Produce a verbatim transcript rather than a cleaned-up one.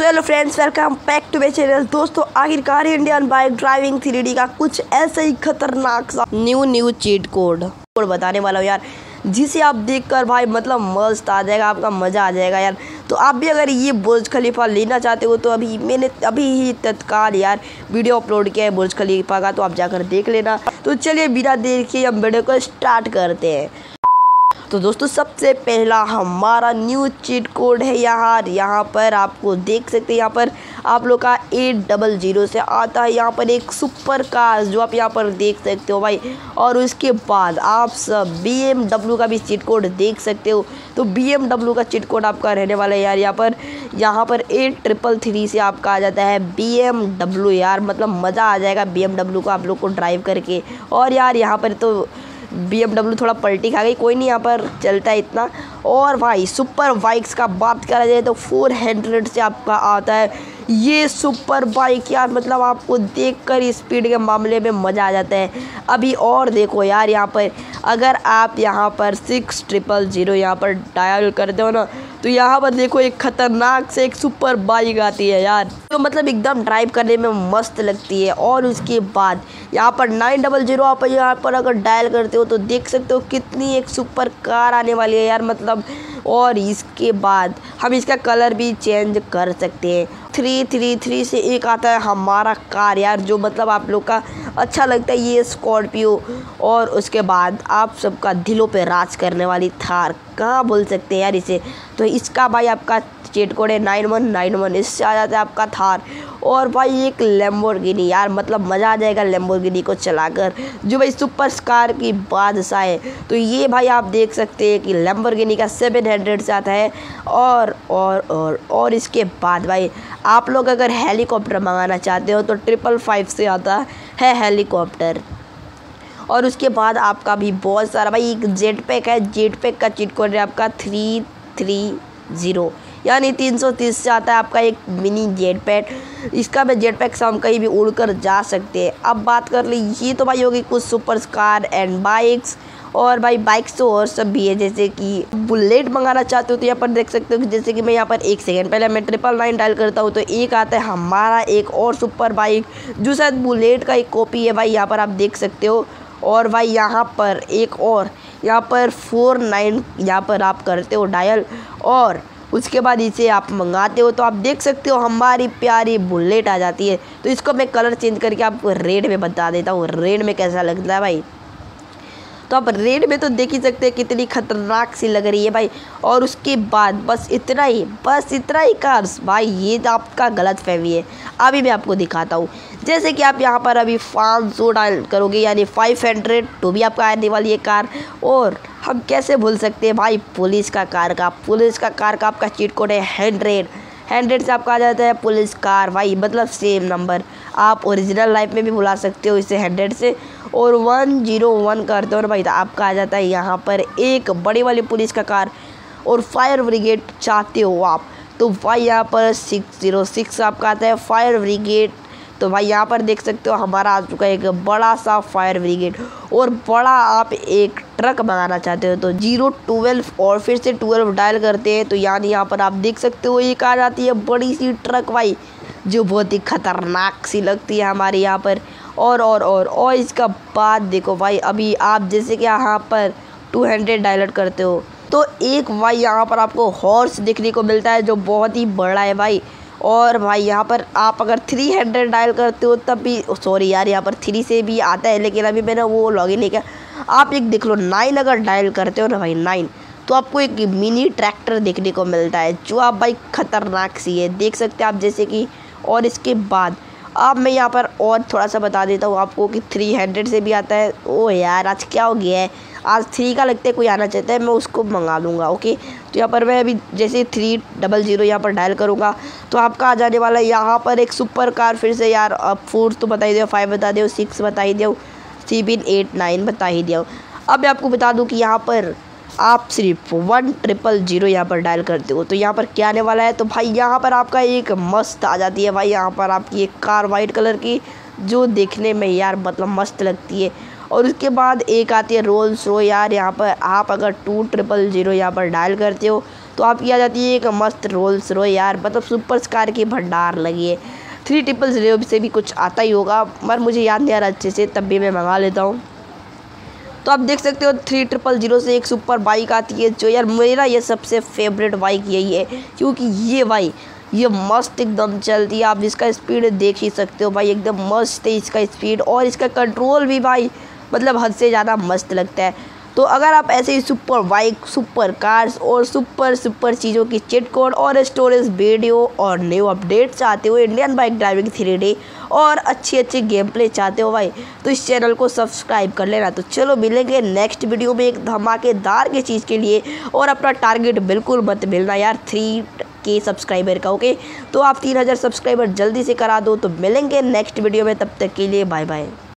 So hello friends, welcome back to my channel. दोस्तों, आखिरकार Indian bike driving three D का कुछ ऐसा ही खतरनाक सा new new cheat code code बताने वाला हूँ यार, जिसे आप देखकर भाई मतलब मस्त आ जाएगा, आपका मज़ा आ जाएगा यार। तो आप भी अगर ये बुर्ज खलीफा लेना चाहते हो तो अभी मैंने अभी ही तत्काल यार वीडियो अपलोड किया है बुर्ज खलीफा का, तो आप जाकर देख लेना। तो चलिए बिना देर के हम वीडियो को स्टार्ट करते हैं। तो दोस्तों, सबसे पहला हमारा न्यू चीट कोड है यहाँ यहाँ पर आपको देख सकते हैं। यहाँ पर आप लोग का एट डबल ज़ीरो से आता है यहाँ पर एक सुपर कार, जो आप यहाँ पर देख सकते हो भाई। और उसके बाद आप सब बी एम डब्ल्यू का भी चीट कोड देख सकते हो। तो बी एम डब्ल्यू का चीट कोड आपका रहने वाला है यार यहाँ पर यहाँ पर एट ट्रिपल थ्री से आपका आ जाता है बी एम डब्ल्यू यार, मतलब मज़ा आ जाएगा बी एम डब्ल्यू को आप लोग को ड्राइव करके। और यार यहाँ पर तो बी एम डब्ल्यू थोड़ा पलटी खा गई, कोई नहीं, यहाँ पर चलता है इतना। और भाई सुपर बाइक्स का बात करा जाए तो फोर हंड्रेड से आपका आता है ये सुपर बाइक यार, मतलब आपको देखकर स्पीड के मामले में मज़ा आ जाता है। अभी और देखो यार, यहाँ पर अगर आप यहाँ पर सिक्स ट्रिपल ज़ीरो यहाँ पर डायल करते हो ना, तो यहाँ पर देखो एक खतरनाक से एक सुपर बाइक आती है यार, तो मतलब एकदम ड्राइव करने में मस्त लगती है। और उसके बाद यहाँ पर नाइन डबल ज़ीरो आप यहाँ पर अगर डायल करते हो तो देख सकते हो कितनी एक सुपर कार आने वाली है यार, मतलब। और इसके बाद हम इसका कलर भी चेंज कर सकते हैं। थ्री थ्री थ्री से एक आता है हमारा कार यार, जो मतलब आप लोग का अच्छा लगता है ये स्कॉर्पियो। और उसके बाद आप सबका दिलों पे राज करने वाली थार, कहाँ बोल सकते हैं यार इसे। तो इसका भाई आपका चीट कोड है नाइन वन नाइन वन, इससे आ जाता है आपका थार। और भाई एक लैम्बोर्गिनी यार, मतलब मज़ा आ जाएगा लैम्बोर्गिनी को चलाकर, जो भाई सुपर कार की बादशाह है। तो ये भाई आप देख सकते हैं कि लैम्बोर्गिनी का सेवन हंड्रेड से आता है। और और और और इसके बाद भाई आप लोग अगर हेलीकॉप्टर मंगाना चाहते हो तो ट्रिपल फाइव से आता है हेलीकॉप्टर। और उसके बाद आपका भी बहुत सारा भाई एक जेट पैक है, जेट पैक का चीट कोड है आपका थ्री थ्री ज़ीरो, यानी तीन सौ तीस से आता है आपका एक मिनी जेट पैक। इसका भी जेट पैक से हम कहीं भी उड़कर जा सकते हैं। अब बात कर ली, ये तो भाई होगी कुछ सुपर कार एंड बाइक्स। और भाई बाइक्स तो और सब भी है, जैसे कि बुलेट मंगाना चाहते हो तो यहाँ पर देख सकते हो, जैसे कि मैं यहाँ पर एक सेकेंड पहले मैं ट्रिपल नाइन डायल करता हूँ तो एक आता है हमारा एक और सुपर बाइक, जो शायद बुलेट का एक कॉपी है भाई, यहाँ पर आप देख सकते हो। और भाई यहाँ पर एक और यहाँ पर फोर नाइन यहाँ पर आप करते हो डायल, और उसके बाद इसे आप मंगाते हो तो आप देख सकते हो हमारी प्यारी बुलेट आ जाती है। तो इसको मैं कलर चेंज करके आपको रेड में बता देता हूँ, रेड में कैसा लगता है भाई। तो आप रेड में तो देख ही सकते हैं कितनी खतरनाक सी लग रही है भाई। और उसके बाद बस इतना ही बस इतना ही कार्स भाई, ये तो आपका गलत फहमी है। अभी मैं आपको दिखाता हूँ, जैसे कि आप यहाँ पर अभी पाँच सौ डाल करोगे यानी फाइव हंड्रेड, तो भी आपका आने वाली है कार। और हम कैसे भूल सकते हैं भाई पुलिस का कार का पुलिस का कार का आपका चीट कोड है हंड्रेड हंड्रेड से आपका आ जाता है पुलिस कार भाई, मतलब सेम नंबर। आप ओरिजिनल लाइफ में भी बुला सकते हो इसे हंड्रेड से। और वन जीरो वन करते हो ना भाई, तो आपका आ जाता है यहाँ पर एक बड़ी वाली पुलिस का कार। और फायर ब्रिगेड चाहते हो आप तो भाई यहाँ पर सिक्स जीरो सिक्स आपका आता है फायर ब्रिगेड। तो भाई यहाँ पर देख सकते हो हमारा आ चुका है एक बड़ा सा फायर ब्रिगेड। और बड़ा आप एक ट्रक मंगाना चाहते हो तो जीरो ट्वेल्व और फिर से ट्वेल्व डायल करते हैं, तो यानी यहाँ पर आप देख सकते हो एक आ जाती है बड़ी सी ट्रक भाई, जो बहुत ही खतरनाक सी लगती है हमारे यहाँ पर। और और और और इसका बाद देखो भाई, अभी आप जैसे कि यहाँ पर टू हंड्रेड डायल करते हो तो एक भाई यहाँ पर आपको हॉर्स देखने को मिलता है, जो बहुत ही बड़ा है भाई। और भाई यहाँ पर आप अगर थ्री हंड्रेड डायल करते हो तब भी, सॉरी यार यहाँ पर थ्री से भी आता है, लेकिन अभी मैंने वो लॉगिन नहीं किया। आप एक देख लो, नाइन अगर डायल करते हो ना भाई नाइन, तो आपको एक मिनी ट्रैक्टर देखने को मिलता है, जो आप भाई खतरनाक सी है, देख सकते हैं आप जैसे कि। और इसके बाद अब मैं यहाँ पर और थोड़ा सा बता देता हूँ आपको कि थ्री हंड्रेड से भी आता है। ओ यार आज क्या हो गया है, आज थ्री का लगता है कोई आना चाहता है, मैं उसको मंगा लूँगा ओके। तो यहाँ पर मैं अभी जैसे थ्री डबल ज़ीरो यहाँ पर डायल करूँगा तो आपका आ जाने वाला है यहाँ पर एक सुपर कार। फिर से यार अब फोर तो बता ही दो, फाइव बता दो, सिक्स बता ही दो, सेवन एट नाइन बता ही दो। अब मैं आपको बता दूँ कि यहाँ पर आप सिर्फ वन ट्रिपल ज़ीरो यहाँ पर डायल करते हो तो यहाँ पर क्या आने वाला है। तो भाई यहाँ पर आपका एक मस्त आ जाती है भाई, यहाँ पर आपकी एक कार वाइट कलर की, जो देखने में यार मतलब मस्त लगती है। और उसके बाद एक आती है रोल्स रॉयस यार, यहाँ पर आप अगर टू ट्रिपल ज़ीरो यहाँ पर डायल करते हो तो आपकी आ जाती है एक मस्त रोल्स रॉय यार, मतलब सुपर कार की भंडार लगी है। थ्री ट्रिपल जीरो से भी कुछ आता ही होगा, मगर मुझे याद नहीं आ रहा अच्छे से, तब भी मैं मंगा लेता हूँ। तो आप देख सकते हो थ्री ट्रिपल जीरो से एक सुपर बाइक आती है, जो यार मेरा ये सबसे फेवरेट बाइक यही है, क्योंकि ये बाइक ये मस्त एकदम चलती है। आप इसका स्पीड देख ही सकते हो भाई, एकदम मस्त है इसका स्पीड, और इसका कंट्रोल भी भाई मतलब हद से ज़्यादा मस्त लगता है। तो अगर आप ऐसे ही सुपर बाइक, सुपर कार्स और सुपर सुपर चीज़ों की चिट कोड और स्टोरेज वीडियो और न्यू अपडेट चाहते हो Indian bike driving three D और अच्छी अच्छी गेम प्ले चाहते हो भाई, तो इस चैनल को सब्सक्राइब कर लेना। तो चलो मिलेंगे नेक्स्ट वीडियो में एक धमाकेदार की चीज़ के लिए, और अपना टारगेट बिल्कुल मत मिलना यार थ्री के सब्सक्राइबर का, ओके। तो आप तीन हज़ार सब्सक्राइबर जल्दी से करा दो। तो मिलेंगे नेक्स्ट वीडियो में, तब तक के लिए बाय बाय।